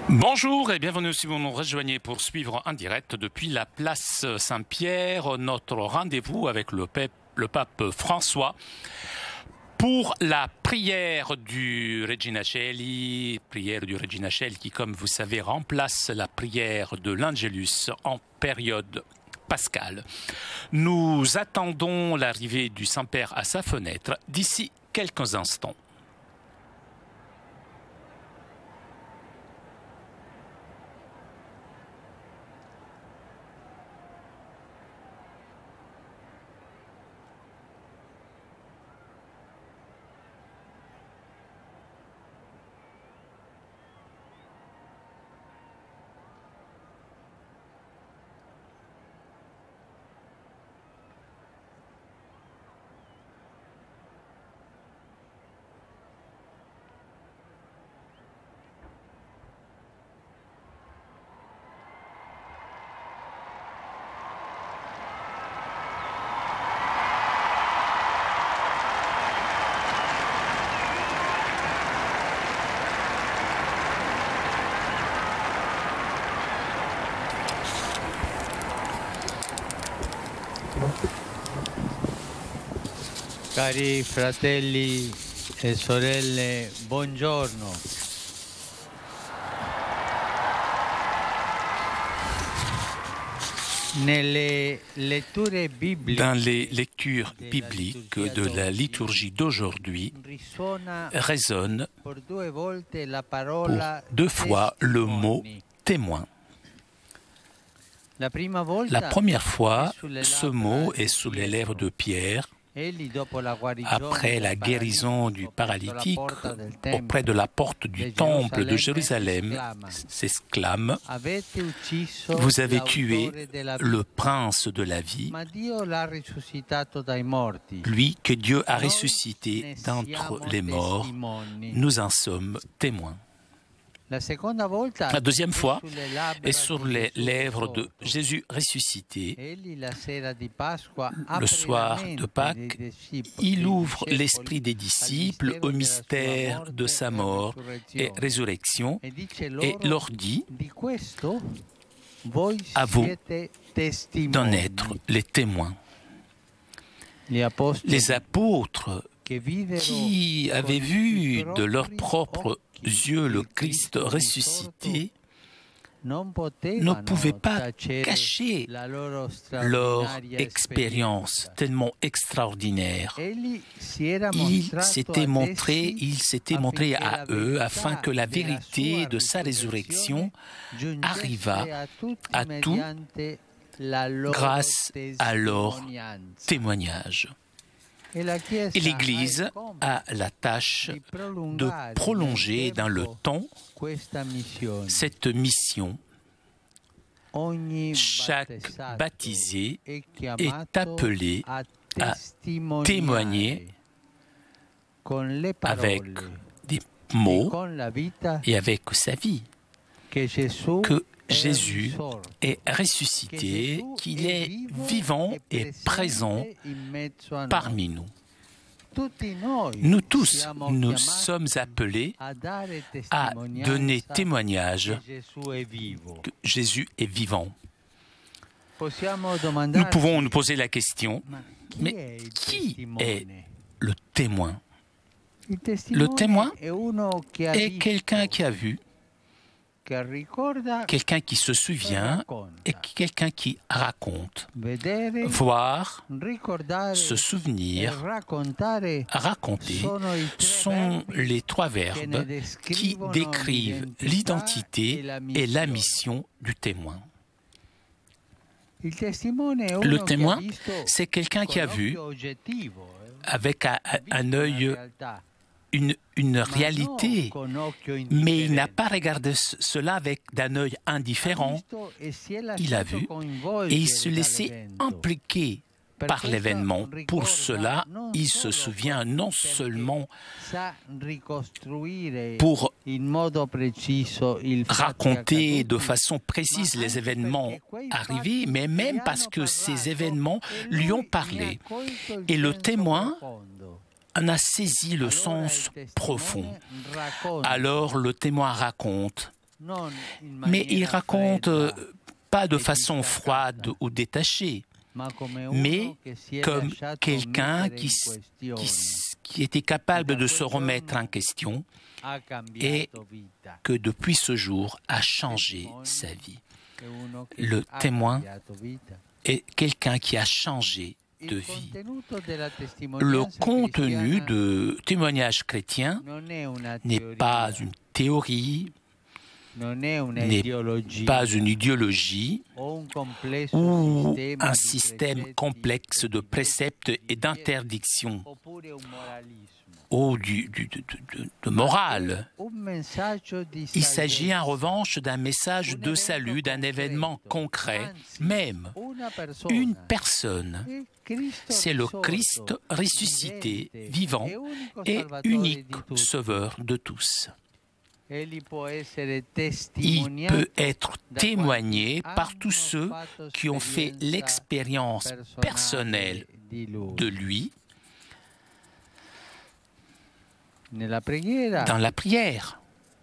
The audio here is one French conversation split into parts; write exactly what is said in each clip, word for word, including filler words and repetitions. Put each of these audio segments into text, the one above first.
Bonjour et bienvenue si vous nous rejoignez pour suivre en direct depuis la place Saint-Pierre notre rendez-vous avec le pape, le pape François pour la prière du Regina Coeli, prière du Regina Coeli qui, comme vous savez, remplace la prière de l'Angelus en période pascale. Nous attendons l'arrivée du Saint-Père à sa fenêtre d'ici quelques instants. Cari fratelli e sorelle, buongiorno. Nelle letture bibliche, Dans les lectures bibliques de la liturgie d'aujourd'hui, résonne pour deux volte la pour parola deux fois le mot testimoni. témoin. La prima volta, La première fois, è sulle ce labbra mot di est sous les Pietro. lèvres de Pierre Egli, dopo la guarigione après la del guérison du paralitico paralytique presso la porta del tempio auprès de la porte du de temple de Gerusalemme, Jérusalem, s'exclame « Avete ucciso Vous avez l'autore tué della vita, le prince de la vie, ma Dio l'ha risuscitato dai morti. lui que Dieu a Noi ressuscité ne d'entre siamo les morts. testimoni. Nous en sommes témoins. » La seconda volta, La deuxième fois è sulle labbra est sur di les Gesù lèvres de risorto. Jésus ressuscité. Egli, la sera di Pasqua, Le apre soir la mente de dei Pâques, discepoli- il dei ouvre discepoli l'esprit des al disciples mistero au della mystère sua de sa morte mort et résurrection e dice et loro, leur dit di questo voi à vous siete testimoni. d'en être les témoins. Gli apostoli Les apôtres che videro qui con avaient i vu de leurs propri propres occhi yeux le il Christ Cristo ressuscité non ne potevano pouvaient pas tacere cacher la loro leur straordinaria expérience esperienza. tellement extraordinaire. Egli si era Il mostrato s'était ad montré, essi il s'était montré affinché à la eux verità afin que la della vérité sua de sa résurrection giungesse arriva a tutti à tout mediante la loro grâce à leur testimonianza. témoignage. E la Chiesa Et l'Église ha il compito a la tâche di de prolungare prolonger nel dans le tempo temps questa missione. cette mission. Ogni Chaque battezzato baptisé è est chiamato appelé a à testimoniare témoigner con le avec parole des e mots con la vita et avec sa vie che Gesù que è Jésus risorto, est che ressuscité, Gesù qu'il è est vivo vivant e et présent presente in mezzo a noi. parmi nous. Tutti noi Nous tous, siamo nous chiamati sommes appelés a dare à testimonianza donner témoignage che Gesù è vivo. que Jésus est vivant. Possiamo Nous domandarci, pouvons nous poser la question, ma chi è mais il qui testimone? est le témoin? Il testimone Le témoin è uno che ha est visto, quelqu'un qui a vu, che ricorda, quelqu'un qui se souvient et quelqu'un qui raconte. vedere, Voir, ricordare se e souvenir, raccontare raconter sono i tre sont verbi les trois che verbes ne qui descrivono décrivent l'identité et la mission du témoin. Il testimone è uno Le che ha témoin, visto c'est quelqu'un qui a con vu occhio oggettivo, eh, avec un, ha visto un una œil realtà, une, une ma réalité, non con occhio mais il n'a indifferente. pas regardé ce- cela avec d'un œil Ha indifférent. visto e si è Il a lasciato vu coinvolgere et il se laissait dall'evento. impliquer Per par questo l'événement. Pour ricorda cela, non il se solo souvient non perché seulement sa ricostruire pour in modo preciso il fatto raconter accaduto, de façon précise ma les anche événements perché quei arrivés, fatti mais gli même hanno parce que ces parlato événements e lui ont lui parlé. ne ha colto il Et le senso témoin profondo. en a saisi le Allora sens il testimone profond. racconta, Alors le témoin raconte, Mais il raconte euh, pas de façon froide ou détachée, mais comme quelqu'un qui, qui, qui était capable de se remettre en question et que depuis ce jour a changé sa vie. Le témoin est quelqu'un qui a changé de vie. Le contenu de témoignage chrétien n'est pas une théorie, n'est pas une idéologie ou un système complexe de préceptes et d'interdictions ou du, du, de, de, de morale. Il s'agit en revanche d'un message de salut, d'un événement concret, même une personne. C'est le Christ ressuscité, vivant et unique sauveur de tous. Il peut être témoigné par tous ceux qui ont fait l'expérience personnelle de lui dans la prière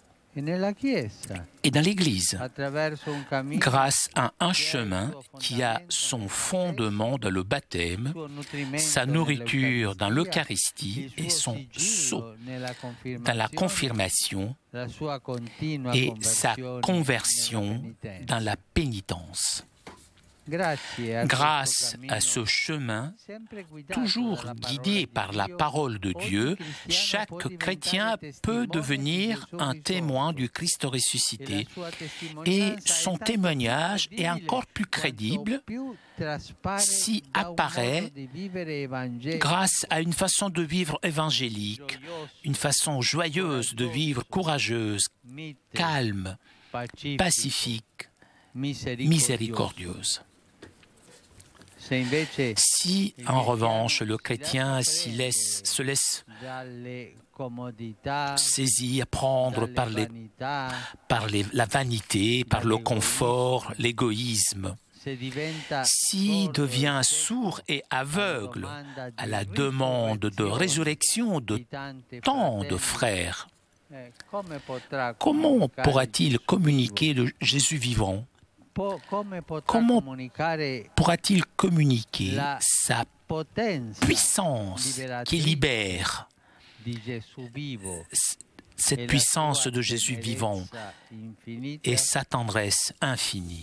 et dans l'Église, grâce à un chemin qui a son fondement dans le baptême, sa nourriture dans l'Eucharistie et son sceau dans la confirmation et sa conversion dans la pénitence. Grâce à ce chemin, toujours guidé par la parole de Dieu, chaque chrétien peut devenir un témoin du Christ ressuscité et son témoignage est encore plus crédible s'il apparaît grâce à une façon de vivre évangélique, une façon joyeuse de vivre, courageuse, calme, pacifique, miséricordieuse. Si, en revanche, le chrétien s'y laisse, se laisse saisir, prendre par, les, par les, la vanité, par le confort, l'égoïsme, s'il devient sourd et aveugle à la demande de résurrection de tant de frères, comment pourra-t-il communiquer le Jésus vivant ? Comment pourra-t-il communiquer sa puissance qui libère, cette puissance de Jésus vivant et sa tendresse infinie?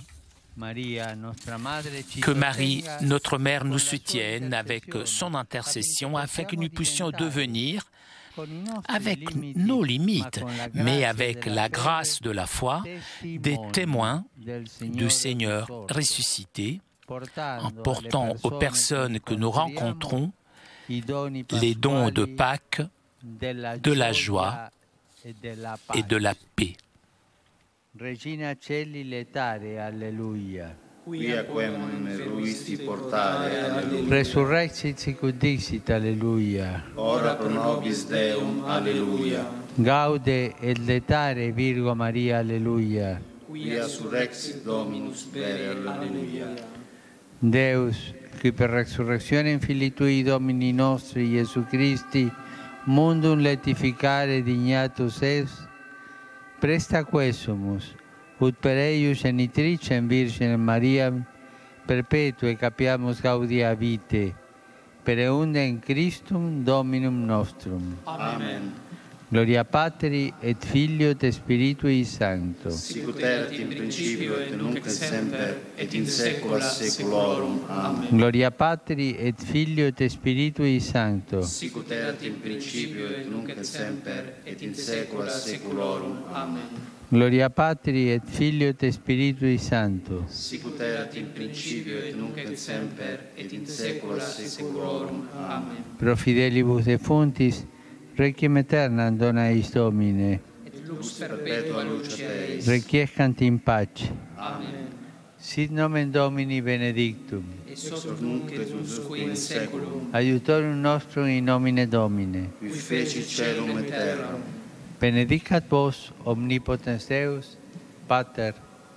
Que Marie, notre Mère, nous soutienne avec son intercession afin que nous puissions devenir, avec nos limites, mais avec la grâce de la foi, des témoins du Seigneur ressuscité, en portant aux personnes que nous rencontrons les dons de Pâques, de la joie et de la paix. Regina Celi letare, alleluia. Quia quem ruisti portare, alleluia. Resurrexit sicut dixit, alleluia. Ora pro nobis Deum, alleluia. Gaude et letare, Virgo Maria, alleluia. Quia surrexit Dominus vere, alleluia. Deus, qui per resurrectione Filii Tui Domini nostri, Iesu Christi, mundum letificare dignatus es, presta quesumus, ut per eius genitricem Virginem Mariam, perpetue capiamus gaudia vitae, per eundem Christum Dominum nostrum. Amen. Gloria Patri et Filio et Spiritui Sancto. Sicut erat in principio et nunc et semper et in saecula saeculorum. Amen. Gloria Patri et Filio et Spiritui Sancto. Sicut erat in principio et nunc et semper et in saecula saeculorum. Amen. Gloria Patri et Filio et Spiritui Sancto. Sicut erat in principio et nunc et semper et in saecula saeculorum. Amen. Pro fidelibus defuntis, requiem aeternam dona eis Domine. Et lux perpetua luce eis. Requiescant in pace. Amen. Sit nomen Domini benedictum. Ex hoc nunc et usque in saeculum. Aiutorium nostrum in nomine Domine. Qui fecit caelum et terram. Benedicat vos omnipotens Deus, Pater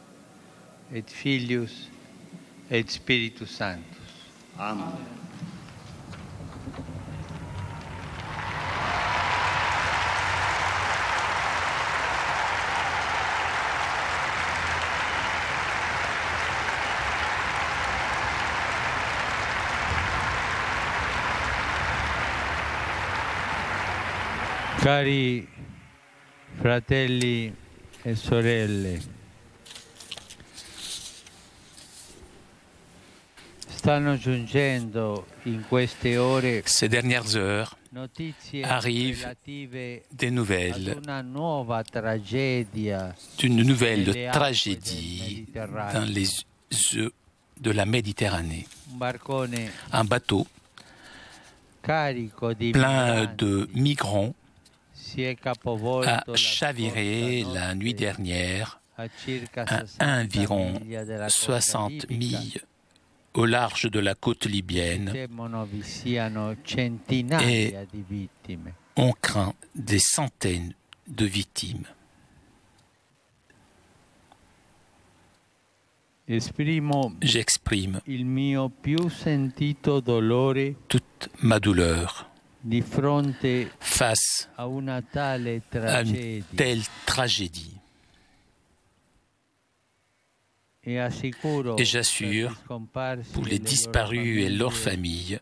et Filius et Spiritus Sanctus. Amen. Cari fratelli e sorelle, stanno giungendo in queste ore Ces dernières heures notizie arrivent relative des ad nouvelles una nuova tragedia d'une nouvelle nelle acque tragédie del Mediterraneo. dans les eaux de la Méditerranée. Un barcone Un bateau carico di plein migranti de migrants si è capovolto a la chaviré scorsa la nuit notte dernière a circa à sessanta environ miglia della costa soixante libica. milles au large de la côte libyenne. Temono vi siano centinaia di vittime. On craint des centaines de victimes. Esprimo J'exprime il mio più sentito dolore toute ma douleur di fronte face a una tale à une tragedia telle tragédie. e assicuro Et j'assure, per gli scomparsi pour e les le loro disparus et leurs famiglie, familles,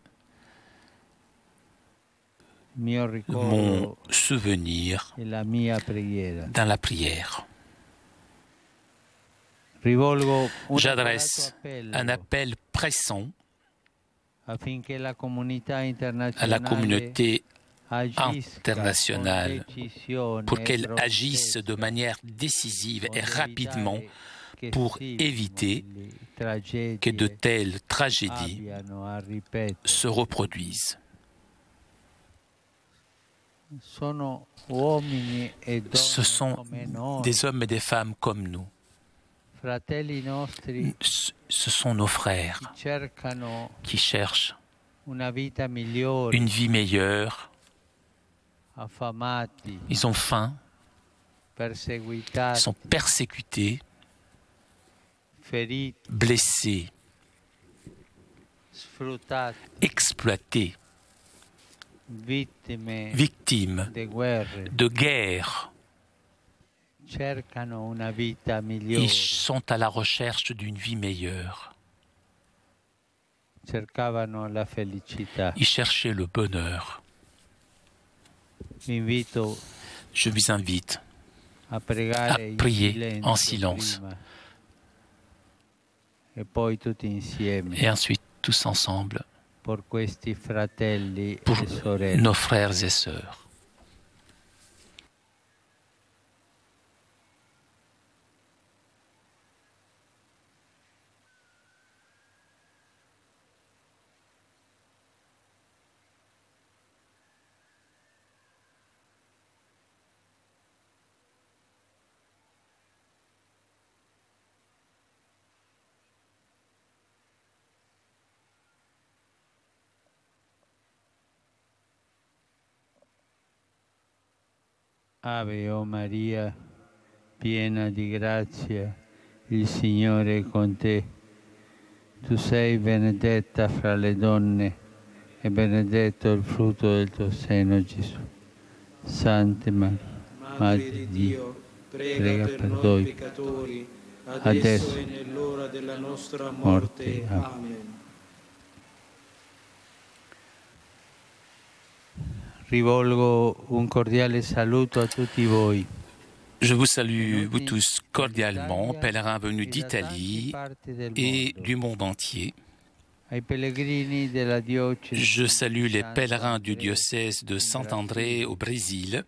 il mio mon ricordo souvenir e la mia preghiera. dans la prière. Rivolgo un J'adresse appello un appel pressant affinché la comunità internazionale à la communauté agisca internationale con decisione pour e qu'elle agisse prontezza de manière décisive et per rapidement evitare che pour simili éviter tragedie que de telles tragédies abbiano a ripetere. se reproduisent. Sono uomini e donne Ce sont come noi, des hommes et des femmes comme nous. fratelli nostri Ce ce sont nos frères che cercano qui cherchent una vita migliore, une vie meilleure. affamati, Ils ont faim, perseguitati, sont persécutés, feriti, blessés, sfruttati, exploités, vittime victimes di guerre, de guerre. cercano una vita migliore, Ils sont à la recherche d'une vie meilleure. cercavano la felicità. Ils cherchaient le bonheur. Vi invito Je vous invite a pregare à in prier silenzio en silence prima, e poi tutti insieme et ensuite tous ensemble per questi fratelli pour e sorelle. nos frères et sœurs. Ave o Maria, piena di grazia, il Signore è con te. Tu sei benedetta fra le donne e benedetto il frutto del tuo seno, Gesù. Santa Maria, Madre di Dio, prega, prega per, per noi noi peccatori, adesso, adesso e nell'ora della nostra morte. morte. Amen. Rivolgo un cordiale saluto a tutti voi. Je vous salue, vous tous, cordialement, pèlerins venus d'Italie et du monde entier. Ai pellegrini della diocesi Je salue les di pèlerins du Sant'André diocèse de Saint-André au Brésil,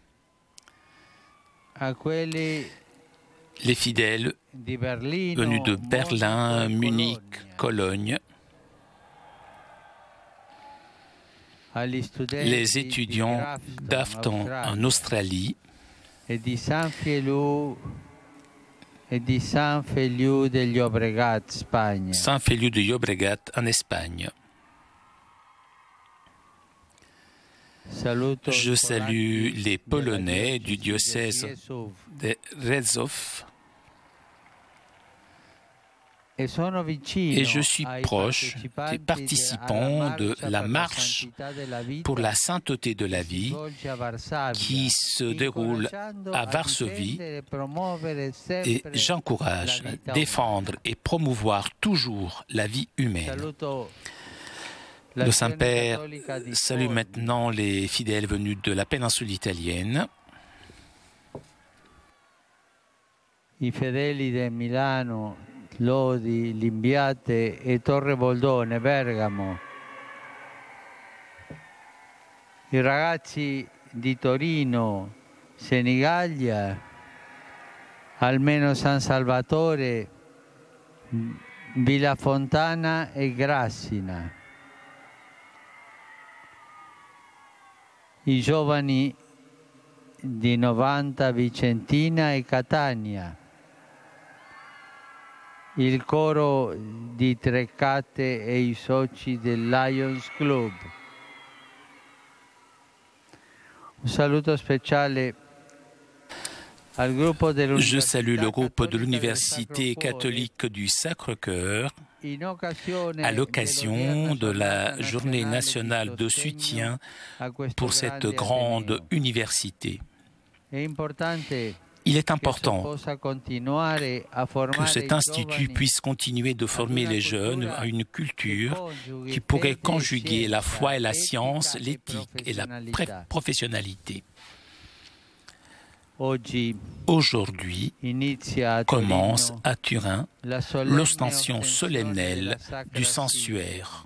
a quelli les fidèles di Berlino, venus de Berlin, Monaco e Munich, Colonia, Cologne, agli studenti les di étudiants d'Afton en Australie e di San Feliu e di San Feliu degli Obregat, Spagna. Saint Feliu de Llobregat en Espagne. Saluto Je i salue polacchi les della Polonais du diocesi diocèse di Rzeszów de Rzeszów e sono vicino et je suis ai proche partecipanti des participants de alla la marcia marche per la santità della vita pour la sainteté de la che si vie svolge a Varsavia, qui se déroule incoraggiando à a Varsovie difendere e promuovere et sempre j'encourage la vita à défendre et promouvoir toujours la vie humaine. umana. Saluto Le Saint-Père salue maintenant les fidèles venus de la péninsule italienne. I fedeli di Milano, Lodi, Limbiate e Torre Boldone, Bergamo. I ragazzi di Torino, Senigallia, almeno San Salvatore, Villa Fontana e Grassina. I giovani di Novanta, Vicentina e Catania. Il coro di Trecate e i soci del Lions Club. Un saluto speciale al gruppo Je salue le groupe de l'Université catholique du Sacre-Cœur à l'occasion de la Journée nationale de soutien pour cette grande université. Il est important que cet institut puisse continuer de former les jeunes à une culture qui pourrait conjuguer la foi et la science, l'éthique et la professionnalité. Aujourd'hui commence à Turin l'ostension solennelle du Sensuaire.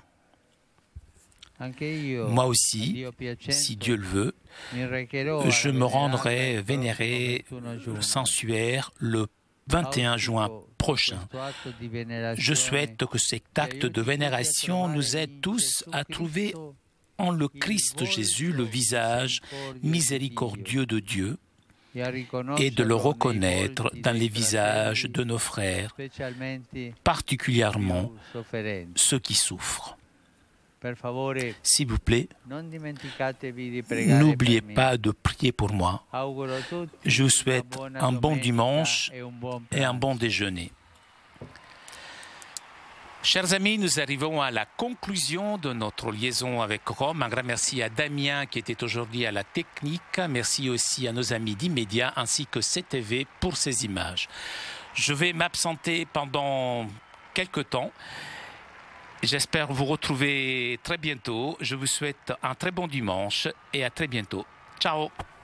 Moi aussi, si Dieu le veut, je me rendrai vénérer le Sensuaire le vingt et un juin prochain. Je souhaite que cet acte de vénération nous aide tous à trouver en le Christ Jésus le visage miséricordieux de Dieu et de le reconnaître dans les visages de nos frères, particulièrement ceux qui souffrent. S'il vous plaît, n'oubliez pas de prier pour moi. Je vous souhaite un bon dimanche et un bon déjeuner. Chers amis, nous arrivons à la conclusion de notre liaison avec Rome. Un grand merci à Damien qui était aujourd'hui à la technique. Merci aussi à nos amis d'Immédiat ainsi que C T V pour ces images. Je vais m'absenter pendant quelques temps. J'espère vous retrouver très bientôt. Je vous souhaite un très bon dimanche et à très bientôt. Ciao!